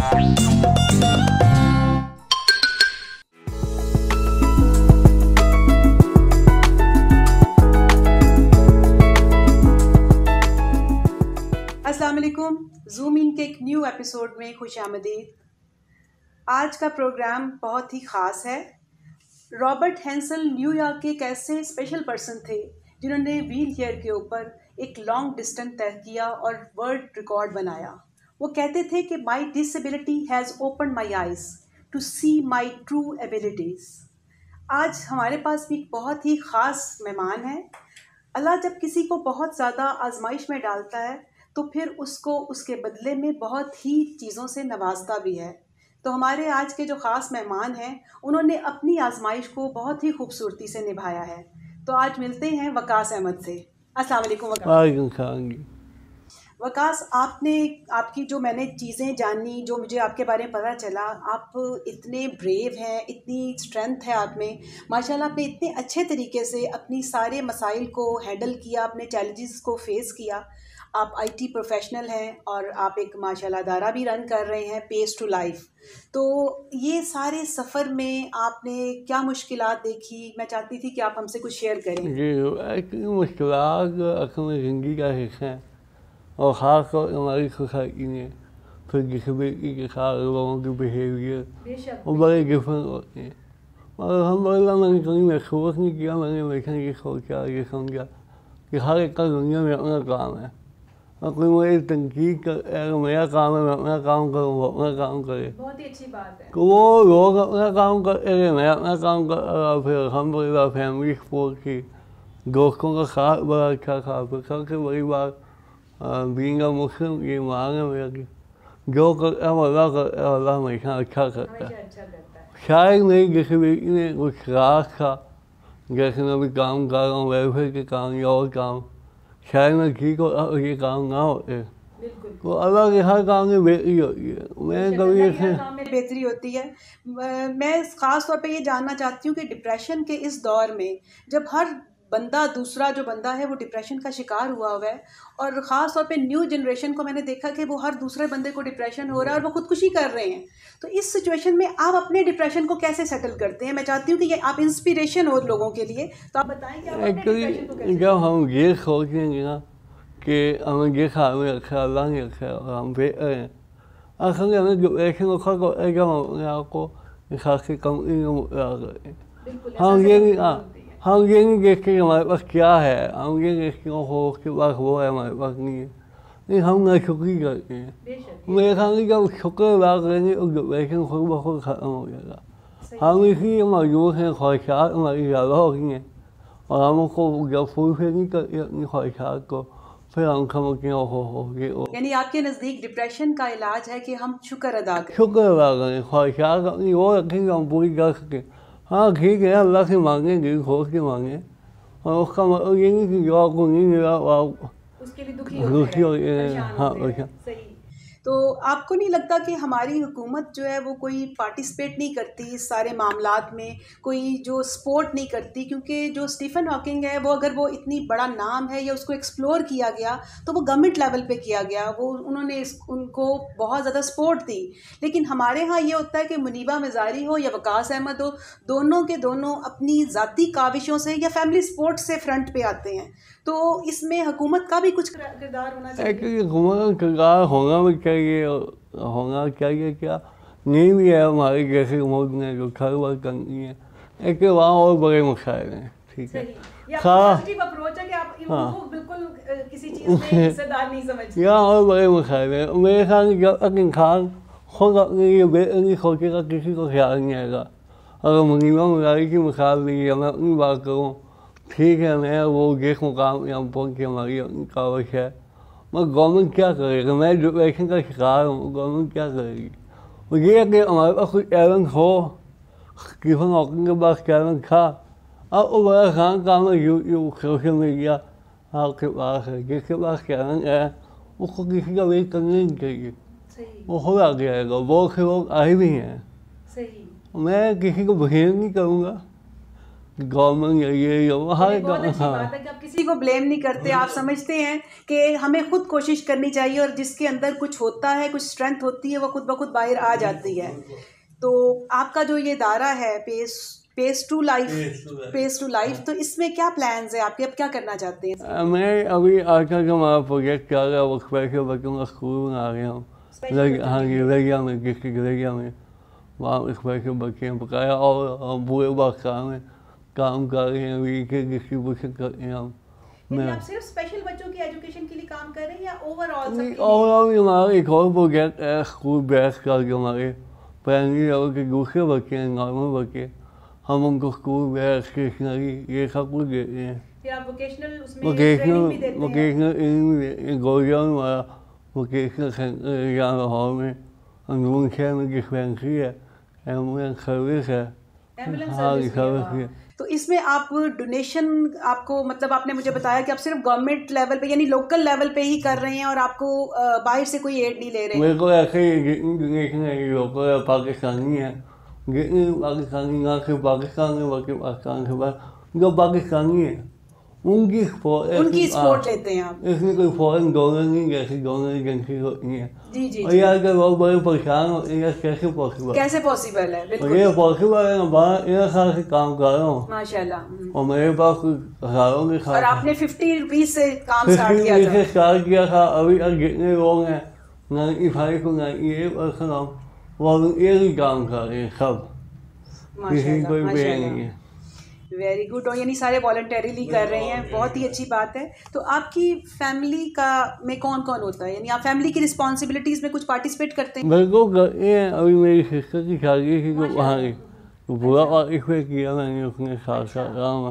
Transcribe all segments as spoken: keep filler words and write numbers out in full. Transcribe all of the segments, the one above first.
अस्सलाम वालेकुम, zoom in के एक न्यू एपिसोड में खुशामदीद। आज का प्रोग्राम बहुत ही ख़ास है। रॉबर्ट हेंसल न्यूयॉर्क के एक ऐसे स्पेशल पर्सन थे जिन्होंने व्हील चेयर के ऊपर एक लॉन्ग डिस्टेंस तय किया और वर्ल्ड रिकॉर्ड बनाया। वो कहते थे कि my disability has open my eyes to see my true abilities. आज हमारे पास भी बहुत ही ख़ास मेहमान हैं। अल्लाह जब किसी को बहुत ज़्यादा आजमाइश में डालता है तो फिर उसको उसके बदले में बहुत ही चीज़ों से नवाजता भी है। तो हमारे आज के जो ख़ास मेहमान हैं उन्होंने अपनी आजमाइश को बहुत ही खूबसूरती से निभाया है। तो आज मिलते हैं वकास अहमद से। अस्सलाम वालेकुम वकास। वकास, आपने आपकी जो मैंने चीज़ें जानी, जो मुझे आपके बारे में पता चला, आप इतने ब्रेव हैं, इतनी स्ट्रेंथ है आप में माशाल्लाह। आपने इतने अच्छे तरीके से अपनी सारे मसाइल को हैंडल किया, अपने चैलेंजेस को फेस किया। आप आईटी प्रोफेशनल हैं और आप एक माशाल्लाह अदारा भी रन कर रहे हैं, पेस टू लाइफ। तो ये सारे सफ़र में आपने क्या मुश्किलात देखी, मैं चाहती थी कि आप हमसे कुछ शेयर करें। जी, मुश्किलात असल में ज़िंदगी का हिस्सा है और ख़ास तौर हमारी सोसाइटी में फिर डिसेबिलिटी के साथ लोगों की बिहेवियर वो बड़े डिफरेंट होते हैं। और हम बड़ा मैंने कभी महसूस नहीं किया, मैंने हमेशा ये सोचा, ये समझा कि हर एक का दुनिया में अपना काम है और कोई मुझे तनकीद कर, अगर मेरा काम है मैं अपना काम करूँ, वो अपना काम करे, बहुत ही अच्छी बात है। तो वो लोग अपना काम कर, मैं अपना काम कर रहा, फिर अल्हम्दुलिल्लाह फैमिली सपोर्ट की, दोस्तों का साथ बड़ा अच्छा था। फिर सबसे बड़ी बात बीइंग अ मुस्लिम ये मान है मेरा कि जो करता है अल्लाह करता है, अल्लाह हमेशा अच्छा करता है। शायद मेरी डिसेबिलिटी में कुछ रास था, जैसे मैं भी काम कर रहा हूँ वेलफेयर के काम या और काम, शायद मैं ठीक हो ये काम ना होते, तो अल्लाह के हर काम में बेहतरी होती है। मैं कभी ऐसे काम में बेहतरी होती है। मैं ख़ास तौर पे ये जानना चाहती हूँ कि डिप्रेशन के इस दौर में जब हर बंदा, दूसरा जो बंदा है वो डिप्रेशन का शिकार हुआ हुआ है, और ख़ास तौर पे न्यू जनरेशन को मैंने देखा कि वो हर दूसरे बंदे को डिप्रेशन हो रहा है और वो खुदकुशी कर रहे हैं। तो इस सिचुएशन में आप अपने डिप्रेशन को कैसे सेटल करते हैं? मैं चाहती हूँ कि ये आप इंस्पिरेशन हो लोगों के लिए, तो आप बताएं कि आप अपने डिप्रेशन को कैसे। जब हम ये सोचेंगे ना कि हमें ये ख्याल में रखा, अल्लाह ने रखा और हम बेहतर हैं, असल में हमें डिप्रेशन को खत्म होता है जब हम अपने आप को खासी कंपनी में मुबतला करें। हम ये नहीं हाँ हम ये नहीं देखते कि हमारे पास क्या है, हम ये देखते हो उसके पास वो है, हमारे पास नहीं है। नहीं, हम नाशुक्री करते हैं। मेरे ख्याल में जब शुक्र अदा करेंगे तो डिप्रेशन खुद ब खुद ख़त्म हो जाएगा। हम इसलिए मजबूर हैं, ख्वाहिशात हमारी ज़्यादा हो गई हैं और हम उसको जब फुलफिल नहीं करते अपनी ख्वाहिशात को, फिर हम समझते हैं हो हो ये हो। यानी आपके नज़दीक डिप्रेशन का इलाज है कि हम शुक्र अदा करें, शुक्र अदा करें, ख्वाहिशात अपनी वो रखें हम पूरी कर सकें। हाँ ठीक है, अल्लाह से मांगें, दिल खोल के मांगें, और उसका मतलब ये नहीं कि जो आपको नहीं मिला आप उसके लिए दुखी दुखी हो होते गए। हाँ हैं। सही। तो आपको नहीं लगता कि हमारी हुकूमत जो है वो कोई पार्टिसिपेट नहीं करती इस सारे मामलात में, कोई जो सपोर्ट नहीं करती? क्योंकि जो स्टीफन हॉकिंग है वो अगर वो इतनी बड़ा नाम है या उसको एक्सप्लोर किया गया तो वो गवर्नमेंट लेवल पे किया गया, वो उन्होंने इस, उनको बहुत ज़्यादा सपोर्ट दी। लेकिन हमारे यहाँ ये होता है कि मुनीबा मज़ारी हो या वकास अहमद हो, दोनों के दोनों अपनी ज़ाती काविशों से या फैमिली सपोर्ट से फ्रंट पे आते हैं। तो इसमें हुकूमत का भी कुछ किरदार होना चाहिए। एक्चुअली हुकूमत का किरदार होना भी चाहिए, होना चाहिए क्या नहीं भी है हमारे जैसे मुल्क में जो खर वर्क करनी है। एक वहाँ और बड़े मसाइल हैं, ठीक है। यहाँ और बड़े मसाइल हैं। मेरे ख्याल में जब तक इंसान खुद अपने लिए बेहतर नहीं सोचेगा किसी को ख्याल नहीं आएगा। अगर मुनीबा मज़ारी की मिसाल दी है, मैं अपनी बात करूँ, ठीक है, मैं वो जिस मुकाम में हम पहुँच के हमारी अपनी काविश है, मगर गवर्नमेंट क्या करेगा? मैं डिप्रेशन का शिकार हूँ, गवर्नमेंट क्या करेगी? वो ये है कि हमारे पास कोई टैलेंट हो, स्टीफन हॉकिंग के पास टैलेंट था, अब वो बड़ा आसान काम है यूट्यूब सोशल मीडिया आपके पास है, जिसके पास टैलेंट है उसको किसी का वेट करना नहीं चाहिए, वो खुद आ जाएगा। बहुत से लोग आए भी हैं, मैं किसी को ब्लेम नहीं करूँगा, गवर्नमेंट ये ये वहाँ ये बहुत अच्छी बात है कि आप किसी को ब्लेम नहीं करते, आप समझते हैं कि हमें खुद कोशिश करनी चाहिए और जिसके अंदर कुछ होता है, कुछ स्ट्रेंथ होती है, वो खुद ब खुद बाहर आ जाती है। तो आपका जो ये दायरा है pace pace to life pace to life तो इसमें क्या प्लान्स है आपके, अब क्या करना चाहते हैं? मैं अभी आजकल का हमारा प्रोजेक्ट चल रहा है, वो स्पेशल बच्चों का स्कूल बना रहे हूँ। हाँ जी, लगिया में, किसी लगिया में वहाँ स्पेशल बच्चे हैं बकाया, और पूरे पाकिस्तान में काम कर रहे हैं, अभी के डिस्ट्रीब्यूशन कर रहे हैं हम। मैं आप सिर्फ स्पेशल बच्चों की एजुकेशन के लिए काम कर रहे हैं या ओवरऑल? ओवरऑल हमारा एक और प्रोजेक्ट है स्कूल बैच करके, हमारे प्राइमरी लेवल के दूसरे बच्चे हैं, नॉर्मल बच्चे, हम उनको स्कूल बैग, स्टेशनरी ये सब कुछ देते हैं। फिर आप वोकेशनल उसमें ट्रेनिंग भी देते हैं? वोकेशनल गोरिया में हमारा वोकेशनल सेंटर यहाँ लाहौर में, अंदरून शहर में डिस्पेंसरी है, एम्बुलेंस सर्विस है। हाँ सर्विस है। तो इसमें आप डोनेशन आपको मतलब आपने मुझे बताया कि आप सिर्फ गवर्नमेंट लेवल पे यानी लोकल लेवल पे ही कर रहे हैं और आपको बाहर से कोई एड नहीं ले रहे हैं? मेरे को ऐसे ही डोनेशन है, लोकल पाकिस्तानी है, जितनी पाकिस्तानी यहाँ से पाकिस्तान में बाकी पाकिस्तान के बाद जो पाकिस्तानी है उनकी सपोर्ट उनकी सपोर्ट लेते हैं आप? इसमें कोई फॉरेन डोनर नहीं, जैसे डोनर एजेंसी होती है। जी जी। और यार के लोग बड़े परेशान होते हैं, कैसे पॉसिबल कैसे पॉसिबल है? बिल्कुल ये पॉसिबल है। बारह एक साल से काम कर रहा हूँ माशाल्लाह, और मेरे पास कुछ हज़ारों के साथ। और आपने फिफ्टी रुपीज से काम स्टार्ट किया था? स्टार्ट किया था। अभी जितने लोग हैं नाइन्टी फाइव को नाइन्टी एट परसेंट वो एक ही काम कर रहे हैं सब, किसी कोई पे नहीं है। Very good. और यानी सारे वॉलंटरीली कर रहे हैं, बहुत ही अच्छी बात है। तो आपकी फैमिली का में कौन कौन होता है, यानी आप फैमिली की रिस्पॉन्सिबिलिटीज़ में कुछ पार्टिसिपेट करते हैं? बिल्कुल करते हैं। अभी मेरी सिस्टर की शादी थी तो वहाँ की तो पूरा पार्टिसिपेट किया मैंने उसने साथ साथ काम,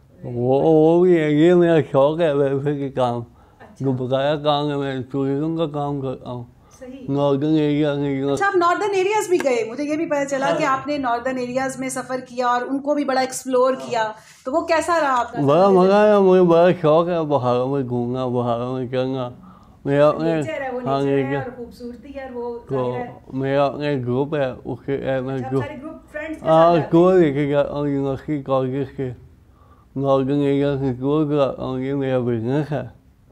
वो वो भी है। ये मेरा शौक है वेलफेयर के काम, जो बकाया काम है। मैं टूरिज्म का काम करता हूँ नॉर्दर्न एरिया में। अच्छा, आप नॉर्दर्न एरियाज भी गए? मुझे ये भी पता चला कि आपने नॉर्दर्न एरियाज में सफ़र किया और उनको भी बड़ा एक्सप्लोर किया, तो वो कैसा रहा आपका? बड़ा मज़ा आया, मुझे बड़ा शौक है पहाड़ों में घूमना, पहाड़ों में चलना। मेरा अपने हाँ खूबसूरती है वो तो मेरा अपने ग्रुप है, उसके मैं ग्रुप हाँ टूर लेके जाता हूँ यूनिवर्सिटी कॉलेज के नॉर्दर्न एरिया से टूर कराता हूँ। ये मेरा बिजनेस है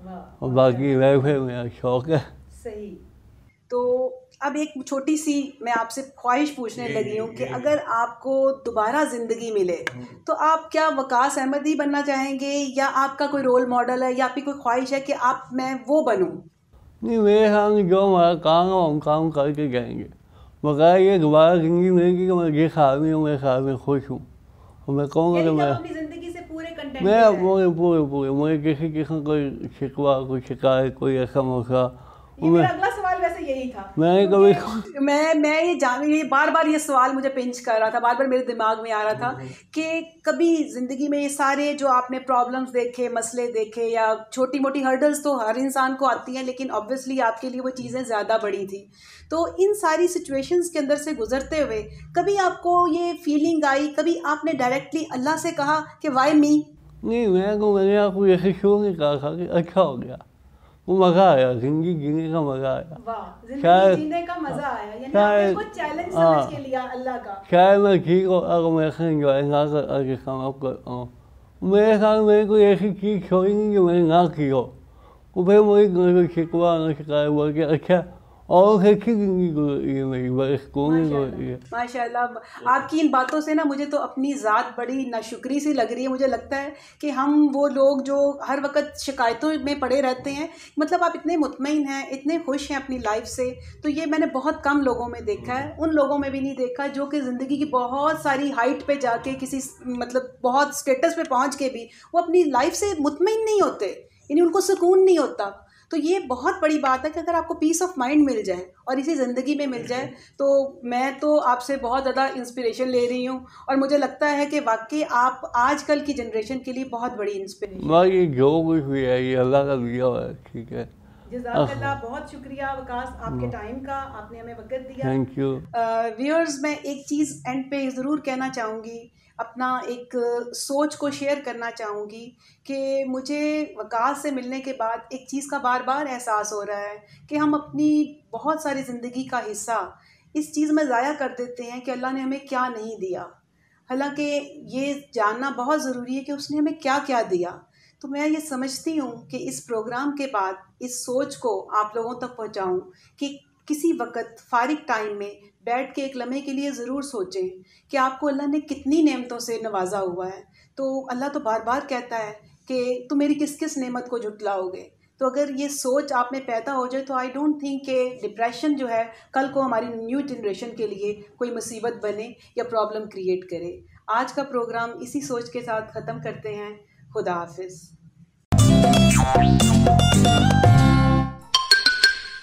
और बाकी वेलफेयर मेरा शौक है। सही। तो अब एक छोटी सी मैं आपसे ख्वाहिश पूछने लगी हूँ कि अगर आपको दोबारा ज़िंदगी मिले तो आप क्या वकास अहमद ही बनना चाहेंगे या आपका कोई रोल मॉडल है या आपकी कोई ख्वाहिश है कि आप मैं वो बनूँ? नहीं, मेरे सामने जो हमारा काम है हम काम करके जाएंगे। मगर ये दोबारा ज़िंदगी मिलेगी कि मैं ये ख्याल में हूँ, मेरे ख्याल में खुश हूँ और मैं कहूँगा कि मैं अपनी ज़िंदगी से पूरे कंटेंट मैं पूरे पूरे पूरे मुझे किसी किस्म कोई शिकवा, कोई शिकायत, कोई ऐसा मौका। मेरा अगला सवाल वैसे यही था। मैं कभी मैं मैं ये जान ये बार बार ये सवाल मुझे पिंच कर रहा था, बार बार मेरे दिमाग में आ रहा था कि कभी ज़िंदगी में ये सारे जो आपने प्रॉब्लम्स देखे, मसले देखे या छोटी मोटी हर्डल्स तो हर इंसान को आती हैं, लेकिन ऑब्वियसली आपके लिए वो चीज़ें ज़्यादा बड़ी थी। तो इन सारी सिचुएशंस के अंदर से गुजरते हुए कभी आपको ये फीलिंग आई, कभी आपने डायरेक्टली अल्लाह से कहा कि वाई मी? नहीं, मैं को मैंने आपको ऐसे शो नहीं कहा था कि अच्छा हो गया, वो मज़ा आया, ज़िंदगी जीने का मज़ा आया। वाह, ज़िंदगी जीने का मज़ा आया, यानी आपने इसको चैलेंज समझ के लिया अल्लाह का। शायद मैं ठीक हो अगर मैं ऐसे इंजॉय ना कर आगे काम आप करता हूँ। मेरे साथ मेरे कोई ऐसी चीज़ छोड़ी नहीं जो मैंने ना की हो, वो फिर मुझे कोई शिकवा ना शिकायत बोल के अच्छा और अच्छी ज़िंदगी गुजरी है मेरी, बड़े सुकून में गुजरी है। माशाल्लाह, आपकी इन बातों से ना मुझे तो अपनी ज़ात बड़ी नाशुक्री सी लग रही है। मुझे लगता है कि हम वो लोग जो हर वक्त शिकायतों में पड़े रहते हैं, मतलब आप इतने मुतमईन हैं, इतने खुश हैं अपनी लाइफ से, तो ये मैंने बहुत कम लोगों में देखा है। उन लोगों में भी नहीं देखा जो कि ज़िंदगी की बहुत सारी हाइट पे जाके किसी मतलब बहुत स्टेटस पे पहुँच के भी वो अपनी लाइफ से मुतमईन नहीं होते, यानी उनको सुकून नहीं होता। तो ये बहुत बड़ी बात है कि अगर आपको पीस ऑफ माइंड मिल जाए और इसी ज़िंदगी में मिल जाए, तो मैं तो आपसे बहुत ज़्यादा इंस्पिरेशन ले रही हूँ और मुझे लगता है कि वाकई आप आजकल की जनरेशन के लिए बहुत बड़ी इंस्पिरेशन। भाई जो कुछ भी है ये अल्लाह का दिया हुआ है, ठीक है। जज़ाकल्लाह, बहुत शुक्रिया वकास आपके टाइम का, आपने हमें वक्त दिया। Thank you. व्यूअर्स, मैं एक चीज़ एंड पे ज़रूर कहना चाहूँगी, अपना एक सोच को शेयर करना चाहूँगी कि मुझे वकास से मिलने के बाद एक चीज़ का बार बार एहसास हो रहा है कि हम अपनी बहुत सारी ज़िंदगी का हिस्सा इस चीज़ में ज़ाया कर देते हैं कि अल्लाह ने हमें क्या नहीं दिया। हालांकि ये जानना बहुत ज़रूरी है कि उसने हमें क्या क्या दिया। तो मैं ये समझती हूँ कि इस प्रोग्राम के बाद इस सोच को आप लोगों तक पहुँचाऊँ कि किसी वक्त फारिग टाइम में बैठ के एक लम्हे के लिए ज़रूर सोचें कि आपको अल्लाह ने कितनी नेमतों से नवाजा हुआ है। तो अल्लाह तो बार बार कहता है कि तुम मेरी किस किस नेमत को जुटलाओगे। तो अगर ये सोच आप में पैदा हो जाए तो आई डोंट थिंक कि डिप्रेशन जो है कल को हमारी न्यू जनरेशन के लिए कोई मुसीबत बने या प्रॉब्लम क्रिएट करे। आज का प्रोग्राम इसी सोच के साथ ख़त्म करते हैं। खुदा हाफिज़।